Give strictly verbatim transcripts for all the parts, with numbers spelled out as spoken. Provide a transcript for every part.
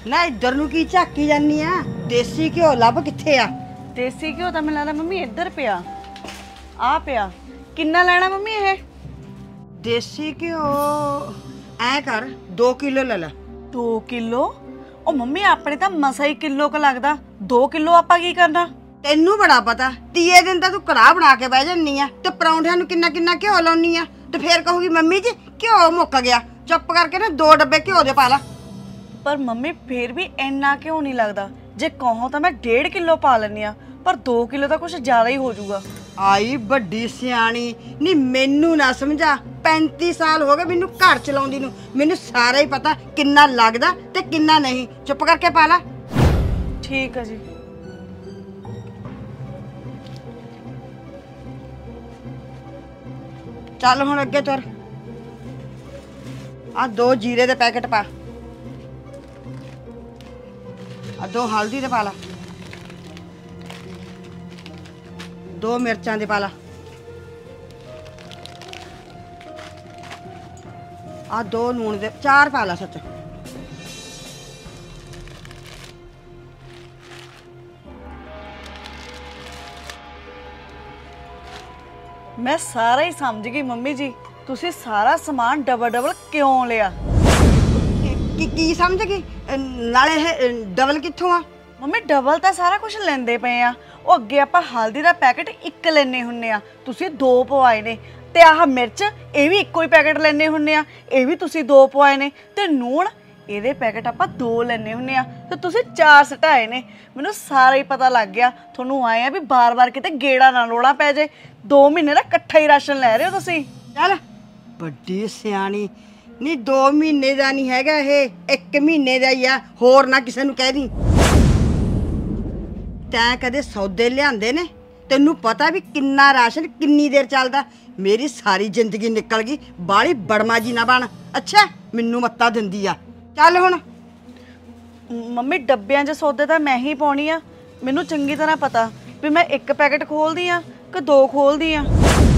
ना इधर नूं की झाकी जानी आ? देसी घ्यो लभ किथे आ? देसी घ्यो तां मैनूं लगदा मम्मी इधर पिया आ पिया। किन्ना लेना मम्मी ये? देसी घ्यो ऐ कर दो किलो ले ला। दो किलो? ओ मम्मी अपने तां मसा ही किलो का लगदा, दो किलो आपां की करना? तेनू बड़ा पता, तीए दिन तां तू कड़ाह बना के बह जानी आ ते परौंठिਆਂ ਨੂੰ किन्ना किन्ना घ्यो लाउनी आ ते फिर कहूगी मम्मी जी घ्यो मुक गया। चुप करके ना दो डब्बे घ्यो दे पा ला। पर मम्मी फिर भी इन्ना क्यों नहीं लगता? जे कहो तो मैं डेढ़ किलो पा लैनी आ, पर दो किलो तो कुछ ज्यादा ही हो जाऊगा। आई बड़ी सियाणी नी, मैनू ना समझा। पैंती साल हो गए मैनू घर चलाउंदी नू, मैनू सारा ही पता किन्ना लगदा ते किन्ना नहीं। चुप करके पा ला। ठीक है जी। चल हुण अगे तुर। आ दो जीरे दे पैकेट पा, आ दो हल्दी दे पा ला, दो मिर्चां दे पा ला, आ दो लूण दे चार पा ला सच। मैं सारा ही समझ गई मम्मी जी, तुसी सारा सामान डबल डबल क्यों लिया? की की समझ गई? नाले ये डबल कित्थों आ? मम्मी डबल तो सारा कुछ लेंदे पे आ। ओ अगे आपां हल्दी दा पैकेट एक लेने हुन्ने आ, तुसी दो पवाए ने। ते आह मिर्च ये भी इक्को ही पैकेट लेने हुन्ने आ, ये भी तुसी दो पवाए ने। ते लूण ਇਹਦੇ पैकेट ਆਪਾਂ दो ਲੈਣੇ ਹੁੰਨੇ ਆ ਤੇ ਤੁਸੀਂ चार ਸਟਾਏ ਨੇ। ਮੈਨੂੰ ਸਾਰਾ ਹੀ ਪਤਾ ਲੱਗ ਗਿਆ। ਤੁਹਾਨੂੰ ਆਏ ਆ ਵੀ ਬਾਰ-ਬਾਰ ਕਿਤੇ ਗੇੜਾ ਨਾ ਲੋੜਾ ਪੈ ਜੇ। दो ਮਹੀਨੇ ਦਾ ਇਕੱਠਾ ਹੀ ਰਾਸ਼ਨ ਲੈ ਰਹੇ ਹੋ ਤੁਸੀਂ। ਚੱਲ ਵੱਡੀ ਸਿਆਣੀ ਨਹੀਂ, दो ਮਹੀਨੇ ਦਾ ਨਹੀਂ ਹੈਗਾ ਇਹ, एक ਮਹੀਨੇ ਦਾ ਹੀ ਆ। ਹੋਰ ਨਾ ਕਿਸੇ ਨੂੰ ਕਹਿ ਦੀ। ਤੈਂ ਕਦੇ ਸੌਦੇ ਲਿਆਂਦੇ ਨੇ? ਤੈਨੂੰ ਪਤਾ ਵੀ ਕਿੰਨਾ ਰਾਸ਼ਨ ਕਿੰਨੀ ਦੇਰ ਚੱਲਦਾ? ਮੇਰੀ ਸਾਰੀ ਜ਼ਿੰਦਗੀ ਨਿਕਲ ਗਈ। ਬਾਲੀ ਬੜਮਾ ਜੀ ਨਾ ਬਣ। ਅੱਛਾ ਮੈਨੂੰ ਮੱਤਾ ਦਿੰਦੀ ਆ। ਚੱਲ ਹੁਣ। ਮੰਮੀ ਡੱਬਿਆਂ 'ਚ ਸੌਦੇ ਤਾਂ ਮੈਂ ਹੀ ਪਾਉਣੀ ਆ। ਮੈਨੂੰ ਚੰਗੀ ਤਰ੍ਹਾਂ ਪਤਾ ਵੀ ਮੈਂ ਇੱਕ ਪੈਕੇਟ ਖੋਲਦੀ ਆ ਕਿ ਦੋ ਖੋਲਦੀ ਆ।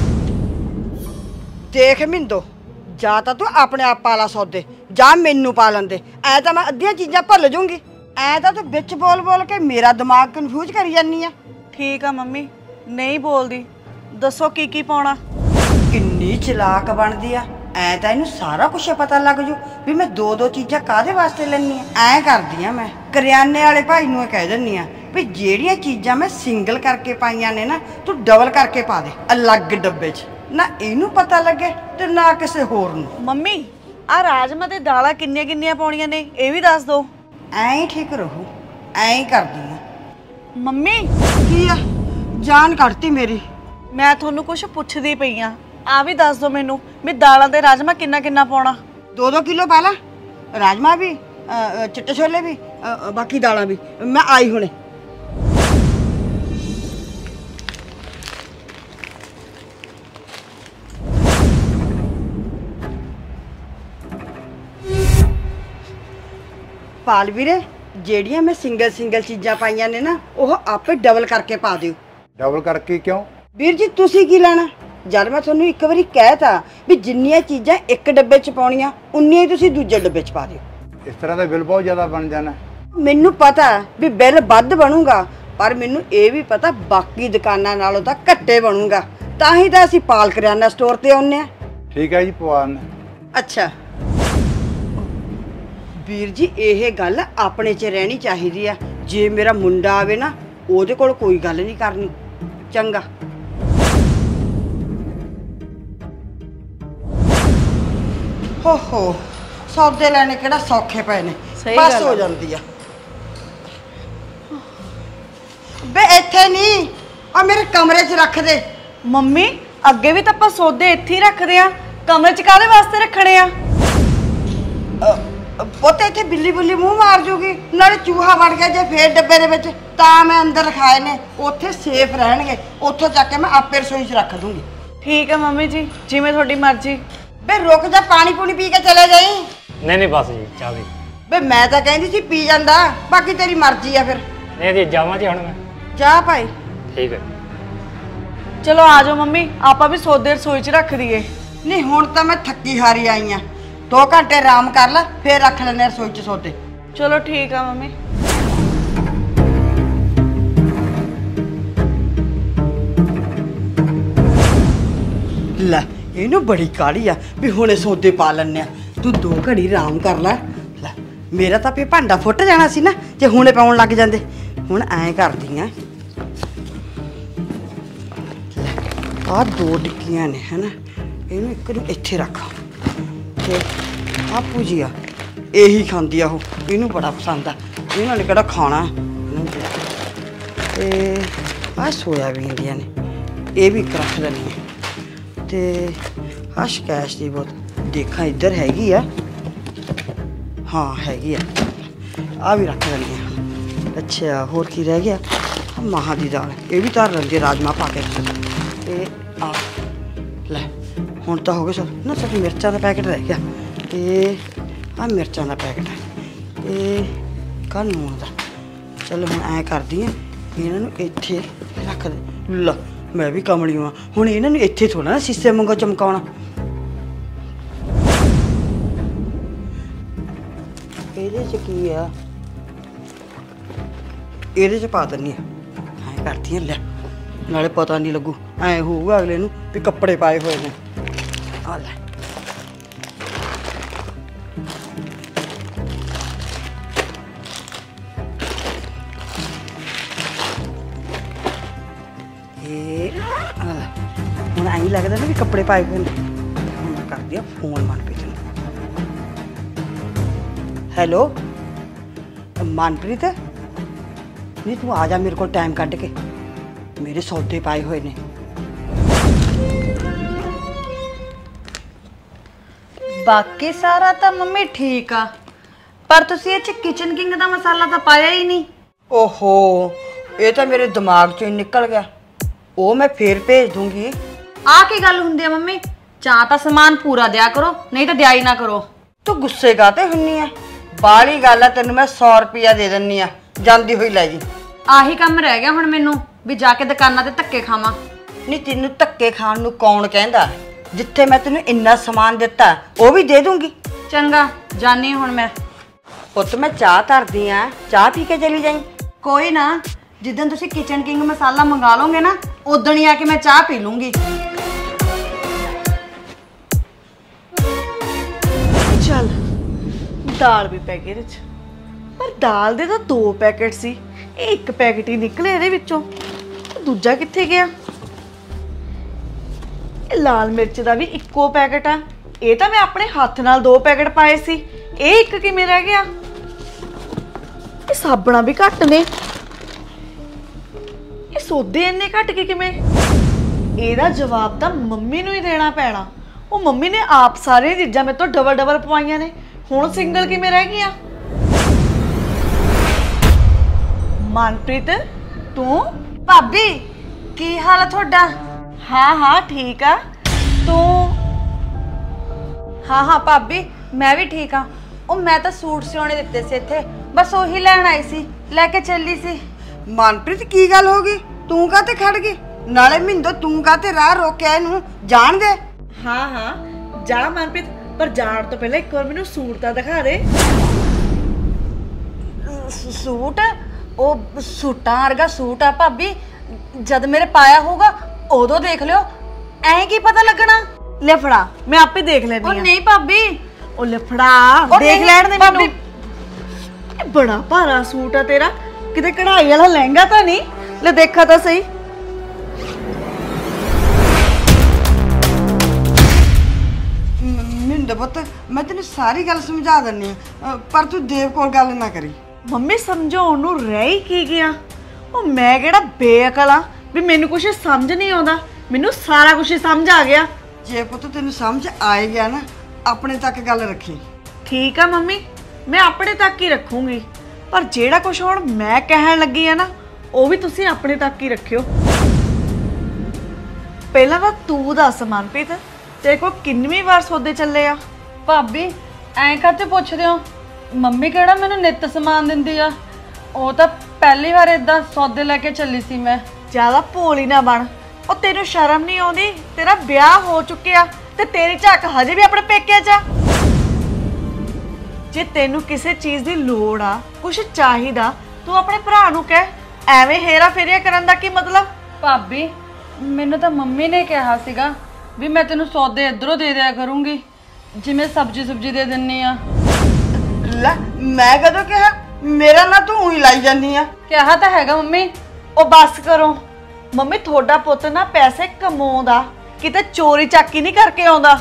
ਦੇਖ ਮਿੰਦੋ, ਜਾਂ ਤਾਂ ਤੂੰ ਆਪਣੇ ਆਪ ਪਾ ਲਾ ਸੌਦੇ, ਜਾਂ ਮੈਨੂੰ ਪਾ ਲੈਂਦੇ। ਐ ਤਾਂ ਮੈਂ ਅੱਧੀਆਂ ਚੀਜ਼ਾਂ ਭੁੱਲ ਜੂੰਗੀ। ਐ ਤਾਂ ਤੂੰ ਵਿੱਚ ਬੋਲ ਬੋਲ ਕੇ ਮੇਰਾ ਦਿਮਾਗ ਕਨਫਿਊਜ਼ ਕਰੀ ਜਾਨੀ ਆ। ਠੀਕ ਆ ਮੰਮੀ, ਨਹੀਂ ਬੋਲਦੀ। ਦੱਸੋ ਕੀ ਕੀ ਪਾਉਣਾ? ਕਿੰਨੀ ਚਲਾਕ ਬਣਦੀ ਆ। ਐ ਤਾਂ ਇਹਨੂੰ ਸਾਰਾ ਕੁਝ ਪਤਾ ਲੱਗ ਜੂ ਵੀ ਮੈਂ ਦੋ ਦੋ ਚੀਜ਼ਾਂ ਕਾਹਦੇ ਵਾਸਤੇ ਲੈਣੀ ਆ। ਐ ਕਰਦੀ ਆ ਮੈਂ, ਕਰਿਆਨੇ ਵਾਲੇ ਭਾਈ ਨੂੰ ਕਹਿ ਦਿੰਨੀ ਆ ਵੀ ਜਿਹੜੀਆਂ ਚੀਜ਼ਾਂ ਮੈਂ ਸਿੰਗਲ ਕਰਕੇ ਪਾਈਆਂ ਨੇ ਨਾ, ਤੂੰ ਡਬਲ ਕਰਕੇ ਪਾ ਦੇ ਅਲੱਗ ਡੱਬੇ 'ਚ। ਨਾ ਇਹਨੂੰ ਪਤਾ ਲੱਗੇ ਤੇ ਨਾ ਕਿਸੇ ਹੋਰ ਨੂੰ। ਮੰਮੀ ਆ ਰਾਜਮਾ ਤੇ ਦਾਲਾਂ ਕਿੰਨੀਆਂ ਕਿੰਨੀਆਂ ਪਾਉਣੀਆਂ ਨੇ ਇਹ ਵੀ ਦੱਸ ਦਿਓ। ਐਂ ਹੀ ਠੀਕ ਰਹੂ। ਐਂ ਹੀ ਕਰਦੀ ਆ। ਮੰਮੀ ਕੀ ਆ? ਜਾਨ ਕੱਢਤੀ ਮੇਰੀ। ਮੈਂ ਤੁਹਾਨੂੰ ਕੁਝ ਪੁੱਛਦੀ ਪਈ ਆ, ਆ ਵੀ ਦੱਸ ਦਿਓ ਮੈਨੂੰ ਵੀ ਦਾਲਾਂ ਤੇ ਰਾਜਮਾ ਕਿੰਨਾ ਕਿੰਨਾ ਪਾਉਣਾ? दो दो किलो पा ला। राजमा भी, चिट्टे छोले भी, बाकी दालां भी। मैं आई हुणे। पाल वीरे, जेड़ियां मैं सिंगल सिंगल चीज़ां पाईयां ने ना, वो आपे डबल करके पा दिओ। डबल करके क्यों? वीर जी तुसी की लेना? जद मैं थोनू एक बारी कहता भी जिन्नियां चीज़ां एक डब्बे च पाउणियां उन्नियां ही तुसी दूजे डब्बे च पा दिओ। इस तरह का बिल बहुत ज़्यादा बन जाना। मैनू पता भी बिल वध बनूगा, पर मैनू ये भी पता बाकी दुकानां नालों तां घट्टे बनूगा। तां ही तां असीं पाल करियाना स्टोर ते आउंदे आ। ठीक है जी, पवान। अच्छा वीर जी, ये गल अपने च रहनी चाहिदी आ। जे मेरा मुंडा आवे ना, ओहदे कोल कोई गल नहीं करनी। चंगा। हो हो सौदे लैने किहड़ा सौखे पे ने, बस हो जाती है। बे इत्थे नहीं, और मेरे कमरे च रख दे। ਮੰਮੀ ਅੱਗੇ ਵੀ ਤਾਂ ਆਪਾਂ ਸੌਦੇ ਇੱਥੇ ਹੀ ਰੱਖਦੇ ਆ, ਕਮਰੇ 'ਚ ਕਾਹਦੇ ਵਾਸਤੇ ਰੱਖਣੇ ਆ? ਪੁੱਤ ਇੱਥੇ ਬਿੱਲੀ ਬੁੱਲੀ ਮੂੰਹ ਮਾਰ ਜੂਗੀ, ਨਾਲੇ ਚੂਹਾ ਵੜ ਗਿਆ ਜੇ ਫੇਰ ਡੱਬੇ ਦੇ ਵਿੱਚ, ਤਾਂ ਮੈਂ ਅੰਦਰ ਰਖਾਏ ਨੇ। ਉੱਥੇ ਸੇਫ ਰਹਿਣਗੇ, ਉੱਥੋਂ ਚੱਕ ਕੇ ਮੈਂ ਆਪੇ ਰਸੋਈ 'ਚ ਰੱਖ ਦੂੰਗੀ। ਠੀਕ ਹੈ ਮੰਮੀ ਜੀ, ਜਿਵੇਂ ਤੁਹਾਡੀ ਮਰਜ਼ੀ। बे रुक जा, पानी पूनी पी के चले जाई। नहीं नहीं बस जी चाह दी। बे मैं तो कहती सी पी जांदा, बाकी तेरी मर्जी है फिर। नहीं जी जावा जी हुण मैं। जा भाई। ठीक है। चलो आ जाओ मम्मी, आपा भी सौदे रसोई च रख दिए। नहीं हुण तां मैं थक्की हारी आई हाँ। दो घंटे आराम कर ला, फिर रख लैने रसोई च सौदे। ਚਲੋ ਠੀਕ ਆ ਮੰਮੀ। ਲੈ ਇਹਨੂੰ ਬੜੀ ਕਾਹਲੀ ਆ ਵੀ ਹੁਣੇ ਸੌਦੇ ਪਾ ਲੈਣੇ ਆ। ਤੂੰ ਦੋ ਘੜੀ ਆਰਾਮ ਕਰ ਲੈ। ਲੈ ਮੇਰਾ ਤਾਂ ਪੇ ਭਾਂਡਾ ਫੁੱਟ ਜਾਣਾ ਸੀ ਨਾ ਜੇ ਹੁਣੇ ਪਾਉਣ ਲੱਗ ਜਾਂਦੇ। ਹੁਣ ਐਂ ਕਰਦੀ ਆ, ਆ ਦੋ ਟਿੱਕੀਆਂ ਨੇ ਹਨਾ, ਇਹਨੂੰ ਇੱਕ ਨੂੰ ਇੱਥੇ ਰੱਖ ਤੇ ਆ ਭੁਜੀਆ ਇਹੀ ਖਾਂਦੀ ਆ ਉਹ, ਇਹਨੂੰ ਬੜਾ ਪਸੰਦ ਆ। ਇਹਨਾਂ ਨੇ ਕਿਹੜਾ ਖਾਣਾ ਇਹਨੂੰ ਦੇ। ਤੇ ਆ ਸੋਇਆਬੀਨ ਦੀਆਂ ਨੇ, ਇਹ ਵੀ ਇੱਕ ਰੱਖ ਲੈਣੀ ਆ। ਤੇ ਆ ਸ਼ਕੈਸ਼ ਦੀ ਬੋਤਲ ਦੇਖਾਂ ਇੱਧਰ ਹੈਗੀ ਆ, ਹਾਂ ਹੈਗੀ ਆ, ਆ ਵੀ ਰੱਖ ਲੈਣੀ ਆ। ਅੱਛਾ ਹੋਰ ਕੀ ਰਹਿ ਗਿਆ? ਮਾਹਾਂ ਦੀ ਦਾਲ, ਇਹ ਵੀ ਧਰ ਲੈਂਦੀ ਰਾਜਮਾ ਪਾ ਕੇ। ਤੇ ਆ ਲੈ ਹੁਣ ਤਾਂ ਹੋ ਗਏ ਸਭ ਨਾ, ਸਿਰਫ ਮਿਰਚਾਂ ਦਾ ਪੈਕਟ ਰਹਿ ਗਿਆ। ਤੇ ਆ ਮਿਰਚਾਂ ਦਾ ਪੈਕਟ ਹੈ, ਤੇ ਕਾ ਨੂਣ ਦਾ। ਚਲੋ ਹੁਣ ਐਂ ਕਰਦੀ ਆ, ਇਹਨਾਂ ਨੂੰ ਇੱਥੇ ਰੱਖ ਦੇ। ਲਾ ਮੈਂ ਵੀ ਕਮਲੀ ਹਾਂ, ਹੁਣ ਇਹਨਾਂ ਨੂੰ ਇੱਥੇ ਥੋੜਾ ਨਾ ਸ਼ੀਸ਼ੇ ਵਾਂਗੂ ਚਮਕਾਉਣਾ। ਇਹਦੇ 'ਚ ਕੀ ਆ? ਇਹਦੇ 'ਚ ਪਾ ਦਿੰਦੀ ਆ। ਐਂ ਕਰਦੀ ਆ, ਲੈ ਨਾਲੇ ਪਤਾ ਨਹੀਂ ਲੱਗੂ, ਐਂ ਹੋਊਗਾ ਅਗਲੇ ਨੂੰ ਵੀ ਕੱਪੜੇ ਪਾਏ ਹੋਏ ਨੇ। ਆ ਲੈ ਇਹ ਆ ਲੈ, ਹੁਣ ਐਂ ਲੱਗਦਾ ਨਾ ਵੀ ਕੱਪੜੇ ਪਾਏ ਹੋਏ ਨੇ। ਹੁਣ ਮੈਂ ਕਰਦੀ ਆ ਫੋਨ ਮਨਪ੍ਰੀਤ ਨੂੰ। ਹੈਲੋ ਮਨਪ੍ਰੀਤ, ਨਹੀਂ ਤੂੰ ਆ ਜਾ ਮੇਰੇ ਕੋਲ ਟਾਈਮ ਕੱਢ ਕੇ, ਮੇਰੇ ਸੌਦੇ ਪਾਏ ਹੋਏ ਨੇ। ਬਾਕੀ ਸਾਰਾ ਤਾਂ ਮੰਮੀ ਠੀਕ ਆ, ਪਰ ਤੁਸੀਂ ਇਹ ਚ ਕਿਚਨ ਕਿੰਗ ਦਾ ਮਸਾਲਾ ਤਾਂ ਪਾਇਆ ਹੀ ਨਹੀਂ। ਓਹੋ ਇਹ ਤਾਂ ਮੇਰੇ ਦਿਮਾਗ ਚੋਂ ਹੀ ਨਿਕਲ ਗਿਆ, ਉਹ ਮੈਂ ਫੇਰ ਭੇਜ ਦੂੰਗੀ। ਆ ਕੀ ਗੱਲ ਹੁੰਦੀ ਆ ਮੰਮੀ? ਚਾਹ ਤਾਂ ਸਮਾਨ ਪੂਰਾ ਦਿਆ ਕਰੋ, ਨਹੀਂ ਤਾਂ ਦਿਆ ਹੀ ਨਾ ਕਰੋ। ਤੂੰ ਗੁੱਸੇ ਕਾਤੇ ਹੁੰਨੀ ਆ? ਬਾਹਲੀ ਗੱਲ ਆ, ਤੈਨੂੰ ਮੈਂ ਸੌ ਰੁਪਇਆ ਦੇ ਦਿੰਨੀ ਆ, ਜਾਂਦੀ ਹੋਈ ਲੈ ਜੀ। ਆਹੀ ਕੰਮ ਰਹਿ ਗਿਆ ਹੁਣ ਮੈਨੂੰ, ਵੀ ਜਾ ਕੇ ਦੁਕਾਨਾਂ ਤੇ ਧੱਕੇ ਖਾਵਾਂ। ਨਹੀਂ ਤੈਨੂੰ ਧੱਕੇ ਖਾਣ ਨੂੰ ਕੌਣ ਕਹਿੰਦਾ? ਜਿੱਥੇ ਮੈਂ ਤੈਨੂੰ ਇੰਨਾ ਸਮਾਨ ਦਿੱਤਾ ਉਹ ਵੀ ਦੇ ਦੂੰਗੀ। ਚੰਗਾ ਜਾਨੀ ਹੁਣ ਮੈਂ। ਪੁੱਤ ਮੈਂ ਚਾਹ ਧਰਦੀ ਆ, ਚਾਹ ਪੀ ਕੇ ਚਲੀ ਜਾਈਂ। ਕੋਈ ਨਾ, ਜਿੱਦਣ ਤੁਸੀਂ ਕਿਚਨ ਕਿੰਗ ਮਸਾਲਾ ਮੰਗਾ ਲਓਗੇ ਨਾ, ਉਦਣ ਹੀ ਆ ਕੇ ਮੈਂ ਚਾਹ ਪੀ ਲੂੰਗੀ। ਚੱਲ ਦਾਲ ਵੀ ਪੈ ਗਈ ਇਹਦੇ ਚ, ਪਰ ਦਾਲ ਦੇ ਤਾਂ ਦੋ ਪੈਕੇਟ ਸੀ, ਇਹ ਇੱਕ ਪੈਕੇਟ ਹੀ ਨਿਕਲੇ ਇਹਦੇ ਵਿੱਚੋਂ। ਦੂਜਾ ਕਿੱਥੇ ਗਿਆ? ਇਹ ਲਾਲ ਮਿਰਚ ਦਾ ਵੀ ਇੱਕੋ ਪੈਕੇਟ ਆ, ਇਹ ਤਾਂ ਮੈਂ ਆਪਣੇ ਹੱਥ ਨਾਲ ਦੋ ਪੈਕੇਟ ਪਾਏ ਸੀ, ਇਹ ਇੱਕ ਕਿਵੇਂ ਰਹਿ ਗਿਆ? ਇਹ ਸਾਬਣਾ ਵੀ ਘੱਟ ਨੇ, ਇਹ ਸੌਦੇ ਇੰਨੇ ਘੱਟ ਕੇ ਕਿਵੇਂ? ਇਹਦਾ ਜਵਾਬ ਤਾਂ ਮੰਮੀ ਨੂੰ ਹੀ ਦੇਣਾ ਪੈਣਾ। ਉਹ ਮੰਮੀ ਨੇ ਆਪ ਸਾਰੀਆਂ ਚੀਜ਼ਾਂ ਮੇਰੇ ਤੋਂ ਡਬਲ ਡਬਲ ਪਵਾਈਆਂ ਨੇ, ਹੁਣ ਸਿੰਗਲ ਕਿਵੇਂ ਰਹਿ ਗਈਆਂ? ਮਨਪ੍ਰੀਤ ਤੂੰ? ਭਾਬੀ ਕੀ ਹਾਲ ਆ ਤੁਹਾਡਾ? ਹਾਂ ਹਾਂ ਠੀਕ ਆ, ਤੂੰ? ਹਾਂ ਹਾਂ ਭਾਬੀ ਮੈਂ ਵੀ ਠੀਕ ਆ। ਉਹ ਮੈਂ ਤਾਂ ਸੂਟ ਸਿਉਣੇ ਦਿੱਤੇ ਸੀ ਇੱਥੇ, ਬਸ ਉਹੀ ਲੈਣ ਆਈ ਸੀ, ਲੈ ਕੇ ਚੱਲੀ ਸੀ। ਮਨਪ੍ਰੀਤ ਕੀ ਗੱਲ ਹੋ ਗਈ? ਤੂੰ ਕਾਤੇ ਖੜ ਗਈ? ਨਾਲੇ ਮਿੰਦੋ ਤੂੰ ਕਾਤੇ ਰਾਹ ਰੋਕਿਆ ਇਹਨੂੰ? ਜਾਣ ਦੇ। ਹਾਂ ਹਾਂ ਜਾ ਮਨਪ੍ਰੀਤ, ਪਰ ਜਾਣ ਤੋਂ ਪਹਿਲਾਂ ਇੱਕ ਵਾਰ ਮੈਨੂੰ ਸੂਟ ਤਾਂ ਦਿਖਾ ਦੇ। ਸੂਟ? ਉਹ ਸੂਟਾਂ ਵਰਗਾ ਸੂਟ ਆ ਭਾਬੀ, ਜਦ ਮੇਰੇ ਪਾਇਆ ਹੋਊਗਾ ਉਦੋਂ ਦੇਖ ਲਿਓ, ਐਂ ਕੀ ਪਤਾ ਲੱਗਣਾ। ਲੈ ਫੜਾ, ਮੈਂ ਆਪੇ ਦੇਖ ਲੈਣੀ ਆ। ਉਹ ਨਹੀਂ ਭਾਬੀ, ਉਹ ਲੈ ਫੜਾ, ਦੇਖ ਲੈਣ ਦੇ ਮੈਨੂੰ। ਇਹ ਬੜਾ ਭਾਰਾ ਸੂਟ ਆ ਤੇਰਾ, ਕਿਤੇ ਕਢਾਈ ਵਾਲਾ ਲਹਿੰਗਾ ਤਾਂ ਨਹੀਂ? ਲੈ ਦੇਖਾ ਤਾਂ ਸਹੀ। ਮਿੰਦੋ ਪੁੱਤ ਮੈਂ ਤੈਨੂੰ ਸਾਰੀ ਗੱਲ ਸਮਝਾ ਦਿੰਨੀ ਆ, ਪਰ ਤੂੰ ਦੇਵ ਕੋਲ ਗੱਲ ਨਾ ਕਰੀ। ਮੰਮੀ ਸਮਝਾਉਣ ਨੂੰ ਰਹਿ ਹੀ ਕੀ ਗਿਆ? ਉਹ ਮੈਂ ਕਿਹੜਾ ਬੇਅਕਲ ਆ ਵੀ ਮੈਨੂੰ ਕੁਝ ਸਮਝ ਨਹੀਂ ਆਉਂਦਾ? ਮੈਨੂੰ ਸਾਰਾ ਕੁਝ ਸਮਝ ਆ ਗਿਆ। ਜੇ ਪੁੱਤ ਤੈਨੂੰ ਸਮਝ ਆਏ ਗਿਆ ਨਾ, ਆਪਣੇ ਤੱਕ ਗੱਲ ਰੱਖੀ। ਠੀਕ ਆ ਮੰਮੀ, ਮੈਂ ਆਪਣੇ ਤੱਕ ਹੀ ਰੱਖੂੰਗੀ, ਪਰ ਜਿਹੜਾ ਕੁਝ ਹੁਣ ਮੈਂ ਕਹਿਣ ਲੱਗੀ ਆ ਨਾ, ਉਹ ਵੀ ਤੁਸੀਂ ਆਪਣੇ ਤੱਕ ਹੀ ਰੱਖਿਓ। ਪਹਿਲਾਂ ਤਾਂ ਤੂੰ ਦੱਸ ਮਨਪ੍ਰੀਤ, ਤੇਰੇ ਕੋਲ ਕਿੰਨੀ ਵਾਰ ਸੌਦੇ ਚੱਲੇ ਆ? ਭਾਬੀ ਐਂ ਕਾਹਤੇ ਪੁੱਛਦੇ ਹੋ? ਮੰਮੀ ਕਿਹੜਾ ਮੈਨੂੰ ਨਿੱਤ ਸਮਾਨ ਦਿੰਦੀ ਆ, ਉਹ ਤਾਂ ਪਹਿਲੀ ਵਾਰ ਇਦਾਂ ਸੌਦੇ ਲੈ ਕੇ ਚੱਲੀ ਸੀ ਮੈਂ। ਜ਼ਿਆਦਾ ਭੋਲੀ ਨਾ ਬਣ, ਉਹ ਤੈਨੂੰ ਸ਼ਰਮ ਨਹੀਂ ਆਉਂਦੀ? ਤੇਰਾ ਵਿਆਹ ਹੋ ਚੁੱਕਿਆ ਤੇ ਤੇਰੀ ਝੱਕ ਹਜੇ ਵੀ ਆਪਣੇ ਪੇਕਿਆਂ 'ਚ ਆ। ਜੇ ਤੈਨੂੰ ਕਿਸੇ ਚੀਜ਼ ਦੀ ਲੋੜ ਆ, ਕੁਝ ਚਾਹੀਦਾ, ਤੂੰ ਆਪਣੇ ਭਰਾ ਨੂੰ ਕਹਿ। ਐਵੇਂ ਹੇਰਾ ਫੇਰੀਆ ਕਰਨ ਦਾ ਕੀ ਮਤਲਬ? ਭਾਬੀ ਮੈਨੂੰ ਤਾਂ ਮੰਮੀ ਨੇ ਕਿਹਾ ਸੀਗਾ ਵੀ ਮੈਂ ਤੈਨੂੰ ਸੌਦੇ ਇਧਰੋਂ ਦੇ ਦਿਆ ਕਰੂੰਗੀ, ਜਿਵੇਂ ਸਬਜ਼ੀ ਸੁਬਜੀ ਦੇ ਦਿੰਨੀ ਆ। ਲੈ ਮੈਂ ਕਦੋਂ ਕਿਹਾ? ਮੇਰਾ ਨਾ ਤੂੰ ਹੀ ਲਾਈ ਜਾਂਦੀ ਆ। ਕਿਹਾ ਤਾਂ ਹੈਗਾ ਮੰਮੀ। ਉਹ ਬੱਸ ਕਰੋ ਮੰਮੀ, ਤੁਹਾਡਾ ਪੁੱਤ ਨਾ ਪੈਸੇ ਕਮਾਉਂਦਾ, ਕਿਤੇ ਚੋਰੀ ਚਾਕੀ ਨਹੀਂ ਕਰਕੇ ਆਉਂਦਾ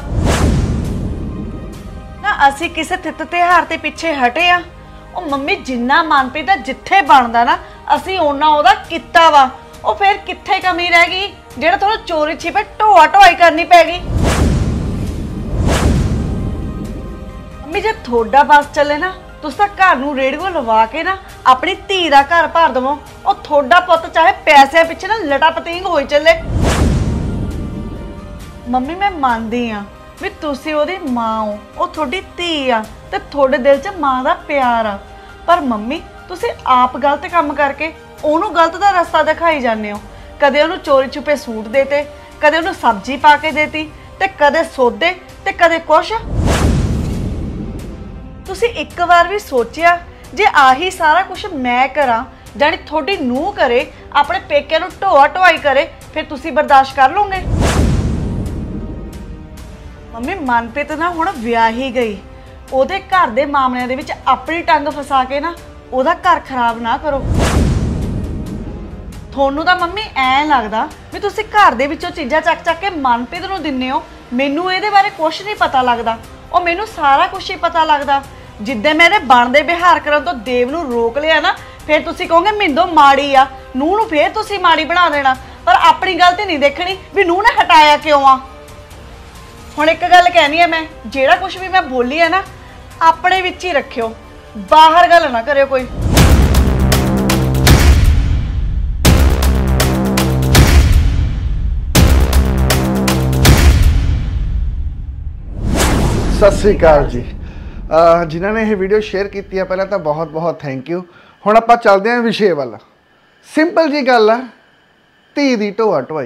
ਨਾ। ਅਸੀਂ ਕਿਸੇ ਤਿੱਤ ਤਿਉਹਾਰ ਤੇ ਪਿੱਛੇ ਹਟੇ ਆ? ਉਹ ਮੰਮੀ ਜਿੰਨਾ ਮਨਪ੍ਰੀਤ ਦਾ ਜਿੱਥੇ ਬਣਦਾ ਨਾ, ਅਸੀਂ ਉਹਨਾਂ ਉਹਦਾ ਕੀਤਾ ਵਾ। ਉਹ ਫੇਰ ਕਿੱਥੇ ਕਮੀ ਰਹਿ ਗਈ ਜਿਹੜਾ ਤੁਹਾਨੂੰ ਚੋਰੀ ਛਿਪੇ ਢੋਆ ਢੋਆਈ ਕਰਨੀ ਪੈ ਗਈ? ਮੰਮੀ ਜੇ ਤੁਹਾਡਾ ਬਸ ਚੱਲੇ ਨਾ, ਤੁਸੀਂ ਤਾਂ ਘਰ ਨੂੰ ਰੇਡੀਓ ਲਵਾ ਕੇ ਨਾ ਆਪਣੀ ਧੀ ਦਾ ਘਰ ਭਰ ਦਵੋ। ਉਹ ਤੁਹਾਡਾ ਪੁੱਤ ਚਾਹੇ ਪੈਸਿਆਂ ਪਿੱਛੇ ਨਾ ਲਟਾ ਪਤੀਂਗ ਹੋਈ ਚੱਲੇ। ਮੰਮੀ ਮੈਂ ਮੰਨਦੀ ਆ ਵੀ ਤੁਸੀਂ ਉਹਦੀ ਮਾਂ ਹੋ, ਉਹ ਤੁਹਾਡੀ ਧੀ ਆ ਤੇ ਤੁਹਾਡੇ ਦਿਲ 'ਚ ਮਾਂ ਦਾ ਪਿਆਰ ਆ, ਪਰ ਮੰਮੀ ਤੁਸੀਂ ਆਪ ਗਲਤ ਕੰਮ ਕਰਕੇ ਉਹਨੂੰ ਗਲਤ ਦਾ ਰਸਤਾ ਦਿਖਾਈ ਜਾਂਦੇ ਹੋ। ਕਦੇ ਉਹਨੂੰ ਚੋਰੀ ਛੁਪੇ ਸੂਟ ਦੇਤੇ, ਕਦੇ ਉਹਨੂੰ ਸਬਜ਼ੀ ਪਾ ਕੇ ਦੇਤੀ, ਤੇ ਕਦੇ ਸੌਦੇ ਤੇ ਕਦੇ ਕੁਛ। ਤੁਸੀਂ ਇੱਕ ਵਾਰ ਵੀ ਸੋਚਿਆ ਜੇ ਆਹੀ ਸਾਰਾ ਕੁਝ ਮੈਂ ਕਰਾਂ, ਜਾਨੀ ਤੁਹਾਡੀ ਨੂੰਹ ਕਰੇ, ਆਪਣੇ ਪੇਕਿਆਂ ਨੂੰ ਢੋਆ ਢੋਆਈ ਕਰੇ, ਫਿਰ ਤੁਸੀਂ ਬਰਦਾਸ਼ਤ ਕਰ ਲਓਗੇ? ਮੰਮੀ ਮਨਪ੍ਰੀਤ ਨਾ ਹੁਣ ਵਿਆਹ ਹੀ ਗਈ, ਉਹਦੇ ਘਰ ਦੇ ਮਾਮਲਿਆਂ ਦੇ ਵਿੱਚ ਆਪਣੀ ਟੰਗ ਫਸਾ ਕੇ ਨਾ ਉਹਦਾ ਘਰ ਖਰਾਬ ਨਾ ਕਰੋ। ਤੁਹਾਨੂੰ ਤਾਂ ਮੰਮੀ ਐਂ ਲੱਗਦਾ ਵੀ ਤੁਸੀਂ ਘਰ ਦੇ ਵਿੱਚੋਂ ਚੀਜ਼ਾਂ ਚੱਕ ਚੱਕ ਕੇ ਮਨਪ੍ਰੀਤ ਨੂੰ ਦਿੰਦੇ ਹੋ। ਮੈਨੂੰ ਇਹਦੇ ਬਾਰੇ ਕੁਝ ਨਹੀਂ ਪਤਾ ਲੱਗਦਾ, ਉਹ ਮੈਨੂੰ ਸਾਰਾ ਕੁਝ ਹੀ ਪਤਾ ਲੱਗਦਾ। ਜਿੱਦਾਂ ਮੈਂ ਇਹਦੇ ਬਣਦੇ ਵਿਹਾਰ ਕਰਨ ਤੋਂ ਦੇਵ ਨੂੰ ਰੋਕ ਲਿਆ ਨਾ, ਫਿਰ ਤੁਸੀਂ ਕਹੋਗੇ ਮਿੰਦੋ ਮਾੜੀ ਆ, ਨੂੰਹ ਨੂੰ ਫੇਰ ਤੁਸੀਂ ਮਾੜੀ ਬਣਾ ਦੇਣਾ। ਪਰ ਆਪਣੀ ਗਲਤੀ ਨਹੀਂ ਦੇਖਣੀ ਵੀ ਨੂੰਹ ਨੇ ਹਟਾਇਆ ਕਿਉਂ ਆ। ਹੁਣ ਇੱਕ ਗੱਲ ਕਹਿਣੀ ਹੈ ਮੈਂ, ਜਿਹੜਾ ਕੁਝ ਵੀ ਮੈਂ ਬੋਲੀ ਹੈ ਨਾ, ਆਪਣੇ ਵਿੱਚ ਹੀ ਰੱਖਿਓ, ਬਾਹਰ ਗੱਲ ਨਾ ਕਰਿਓ ਕੋਈ। ਸਤਿ ਸ੍ਰੀ ਅਕਾਲ ਜੀ। ਜਿਨ੍ਹਾਂ ਨੇ ਇਹ ਵੀਡੀਓ ਸ਼ੇਅਰ ਕੀਤੀ ਹੈ, ਪਹਿਲਾਂ ਤਾਂ ਬਹੁਤ ਬਹੁਤ ਥੈਂਕ ਯੂ। ਹੁਣ ਆਪਾਂ ਚੱਲਦੇ ਹਾਂ ਵਿਸ਼ੇ ਵੱਲ। ਸਿੰਪਲ ਜੀ ਗੱਲ ਆ, ਧੀ ਦੀ ਢੋਆ ਢੋਆਈ।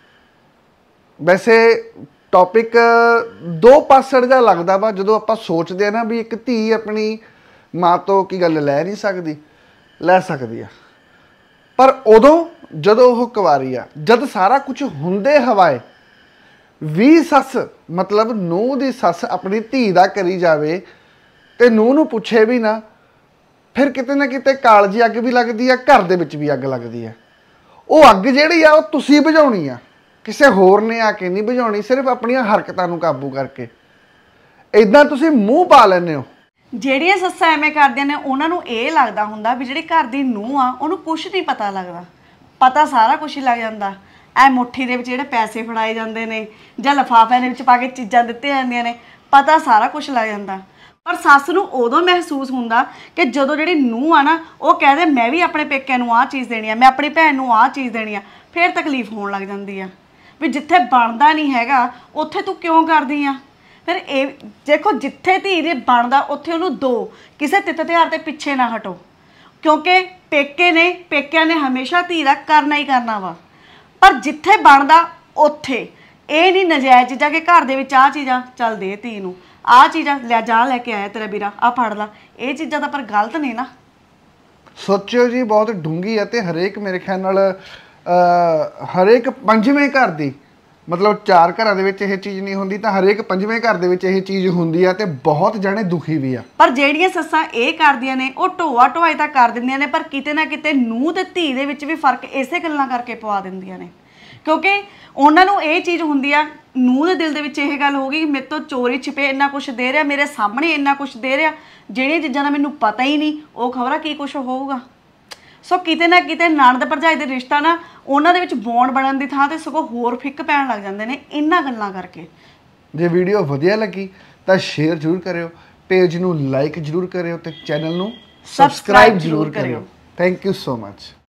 ਵੈਸੇ ਟੌਪਿਕ ਦੋ ਪਾਸੜ ਦਾ ਲੱਗਦਾ ਵਾ ਜਦੋਂ ਆਪਾਂ ਸੋਚਦੇ ਆ ਨਾ ਵੀ ਇੱਕ ਧੀ ਆਪਣੀ ਮਾਂ ਤੋਂ ਕੀ ਗੱਲ ਲੈ ਨਹੀਂ ਸਕਦੀ, ਲੈ ਸਕਦੀ ਆ, ਪਰ ਉਦੋਂ ਜਦੋਂ ਉਹ ਕੁਆਰੀ ਆ, ਜਦ ਸਾਰਾ ਕੁਝ ਹੁੰਦੇ ਹਵਾਏ ਵੀ ਸੱਸ ਮਤਲਬ ਨੂੰਹ ਦੀ ਸੱਸ ਆਪਣੀ ਧੀ ਦਾ ਕਰੀ ਜਾਵੇ ਤੇ ਨੂੰਹ ਨੂੰ ਪੁੱਛੇ ਵੀ ਨਾ, ਫਿਰ ਕਿਤੇ ਨਾ ਕਿਤੇ ਕਾਲਜੀ ਅੱਗ ਵੀ ਲੱਗਦੀ ਆ, ਘਰ ਦੇ ਵਿੱਚ ਵੀ ਅੱਗ ਲੱਗਦੀ ਆ। ਉਹ ਅੱਗ ਜਿਹੜੀ ਆ ਉਹ ਤੁਸੀਂ ਬੁਝਾਉਣੀ ਆ, ਕਿਸੇ ਹੋਰ ਨੇ ਆ ਕੇ ਨਹੀਂ ਬੁਝਾਉਣੀ, ਸਿਰਫ ਆਪਣੀਆਂ ਹਰਕਤਾਂ ਨੂੰ ਕਾਬੂ ਕਰਕੇ। ਇਦਾਂ ਤੁਸੀਂ ਮੂੰਹ ਪਾ ਲੈਂਦੇ ਹੋ। ਜਿਹੜੀਆਂ ਸੱਸਾਂ ਐਵੇਂ ਕਰਦੀਆਂ ਨੇ ਉਹਨਾਂ ਨੂੰ ਇਹ ਲੱਗਦਾ ਹੁੰਦਾ ਵੀ ਜਿਹੜੀ ਘਰ ਦੀ ਨੂੰਹ ਆ ਉਹਨੂੰ ਕੁਝ ਨਹੀਂ ਪਤਾ ਲੱਗਦਾ। ਪਤਾ ਸਾਰਾ ਕੁਝ ਹੀ ਲੱਗ ਜਾਂਦਾ। ਐ ਮੁੱਠੀ ਦੇ ਵਿੱਚ ਜਿਹੜੇ ਪੈਸੇ ਫੜਾਏ ਜਾਂਦੇ ਨੇ ਜਾਂ ਲਿਫਾਫਿਆਂ ਦੇ ਵਿੱਚ ਪਾ ਕੇ ਚੀਜ਼ਾਂ ਦਿੱਤੀਆਂ ਜਾਂਦੀਆਂ ਨੇ, ਪਤਾ ਸਾਰਾ ਕੁਝ ਲੱਗ ਜਾਂਦਾ। ਪਰ ਸੱਸ ਨੂੰ ਉਦੋਂ ਮਹਿਸੂਸ ਹੁੰਦਾ ਕਿ ਜਦੋਂ ਜਿਹੜੀ ਨੂੰਹ ਆ ਨਾ ਉਹ ਕਹਦੇ ਮੈਂ ਵੀ ਆਪਣੇ ਪੇਕਿਆਂ ਨੂੰ ਆਹ ਚੀਜ਼ ਦੇਣੀ ਆ, ਮੈਂ ਆਪਣੀ ਭੈਣ ਨੂੰ ਆਹ ਚੀਜ਼ ਦੇਣੀ ਆ, ਫਿਰ ਤਕਲੀਫ ਹੋਣ ਲੱਗ ਜਾਂਦੀ ਆ ਵੀ ਜਿੱਥੇ ਬਣਦਾ ਨਹੀਂ ਹੈਗਾ ਉੱਥੇ ਤੂੰ ਕਿਉਂ ਕਰਦੀ ਆ। ਫਿਰ ਇਹ ਦੇਖੋ, ਜਿੱਥੇ ਧੀ ਦੇ ਬਣਦਾ ਉੱਥੇ ਉਹਨੂੰ ਦੋ, ਕਿਸੇ ਤਿੱਤ ਤਿਉਹਾਰ ਤੇ ਪਿੱਛੇ ਨਾ ਹਟੋ, ਕਿਉਂਕਿ ਪੇਕੇ ਨੇ ਪੇਕਿਆਂ ਨੇ ਹਮੇਸ਼ਾ ਧੀ ਦਾ ਕਰਨਾ ਹੀ ਕਰਨਾ ਵਾ। ਪਰ ਜਿੱਥੇ ਬਣਦਾ ਉੱਥੇ ਇਹ ਨਹੀਂ ਨਜਾਇਜ਼ ਚੀਜ਼ਾਂ ਕਿ ਘਰ ਦੇ ਵਿੱਚ ਆਹ ਚੀਜ਼ਾਂ ਚੱਲ ਦੇ ਧੀ ਨੂੰ, ਆਹ ਚੀਜ਼ਾਂ ਲੈ ਜਾ, ਲੈ ਕੇ ਆਇਆ ਤੇਰਾ ਵੀਰਾ, ਆਹ ਫੜ ਲਾ, ਇਹ ਚੀਜ਼ਾਂ ਤਾਂ ਪਰ ਗਲਤ ਨੇ ਨਾ। ਸੋਚਿਓ ਜੀ, ਬਹੁਤ ਡੂੰਘੀ ਹੈ ਤੇ ਹਰੇਕ ਮੇਰੇ ਖਿਆਲ ਨਾਲ ਹਰੇਕ ਪੰਜਵੇਂ ਘਰ ਦੀ, ਮਤਲਬ ਚਾਰ ਘਰਾਂ ਦੇ ਵਿੱਚ ਇਹ ਚੀਜ਼ ਨਹੀਂ ਹੁੰਦੀ ਤਾਂ ਹਰੇਕ ਪੰਜਵੇਂ ਘਰ ਦੇ ਵਿੱਚ ਇਹ ਚੀਜ਼ ਹੁੰਦੀ ਆ ਤੇ ਬਹੁਤ ਜਾਣੇ ਦੁਖੀ ਵੀ ਆ। ਪਰ ਜਿਹੜੀਆਂ ਸੱਸਾਂ ਇਹ ਕਰਦੀਆਂ ਨੇ ਉਹ ਢੋਆ ਢੋਆਈ ਤਾਂ ਕਰ ਦਿੰਦੀਆਂ ਨੇ, ਪਰ ਕਿਤੇ ਨਾ ਕਿਤੇ ਨੂੰਹ ਤੇ ਧੀ ਦੇ ਵਿੱਚ ਵੀ ਫਰਕ ਇਸੇ ਗੱਲਾਂ ਕਰਕੇ ਪਵਾ ਦਿੰਦੀਆਂ ਨੇ, ਕਿਉਂਕਿ ਉਹਨਾਂ ਨੂੰ ਇਹ ਚੀਜ਼ ਹੁੰਦੀ ਆ, ਨੂੰਹ ਦੇ ਦਿਲ ਦੇ ਵਿੱਚ ਇਹ ਗੱਲ ਹੋ ਗਈ ਕਿ ਮੇਰੇ ਤੋਂ ਚੋਰੀ ਛਿਪੇ ਇੰਨਾ ਕੁਛ ਦੇ ਰਿਹਾ, ਮੇਰੇ ਸਾਹਮਣੇ ਇੰਨਾ ਕੁਛ ਦੇ ਰਿਹਾ, ਜਿਹੜੀਆਂ ਚੀਜ਼ਾਂ ਦਾ ਮੈਨੂੰ ਪਤਾ ਹੀ ਨਹੀਂ, ਉਹ ਖਬਰਾਂ ਕੀ ਕੁਛ ਹੋਊਗਾ। ਸੋ ਕਿਤੇ ਨਾ ਕਿਤੇ ਨਣਦ ਭਰਜਾਈ ਦੇ ਰਿਸ਼ਤਾ ਨਾ ਉਹਨਾਂ ਦੇ ਵਿੱਚ ਬੌਂਡ ਬਣਨ ਦੀ ਥਾਂ ਤੇ ਸਗੋਂ ਹੋਰ ਫਿੱਕ ਪੈਣ ਲੱਗ ਜਾਂਦੇ ਨੇ ਇਹਨਾਂ ਗੱਲਾਂ ਕਰਕੇ। ਜੇ ਵੀਡੀਓ ਵਧੀਆ ਲੱਗੀ ਤਾਂ ਸ਼ੇਅਰ ਜ਼ਰੂਰ ਕਰਿਓ, ਪੇਜ ਨੂੰ ਲਾਈਕ ਜ਼ਰੂਰ ਕਰਿਓ ਤੇ ਚੈਨਲ ਨੂੰ ਸਬਸਕ੍ਰਾਈਬ ਜ਼ਰੂਰ ਕਰਿਓ। Thank you so much.